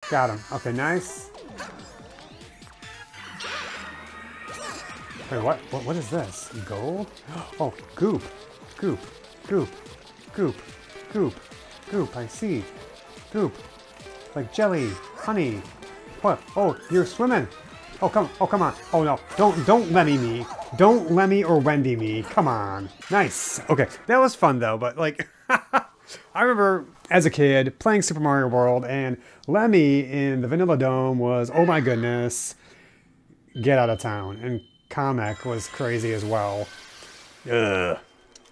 Got him. Okay, nice. Wait, what is this? Gold? Oh, goop. Goop. Goop. Goop. Goop. Goop. I see. Goop. Like jelly. Honey. What? Oh, you're swimming. Oh, come on. Oh, no. Don't Lemmy me. Don't Lemmy or Wendy me. Come on. Nice. Okay, that was fun, though, but, like, I remember as a kid playing Super Mario World, and Lemmy in the Vanilla Dome was, oh my goodness, get out of town. And Kamek was crazy as well. Ugh.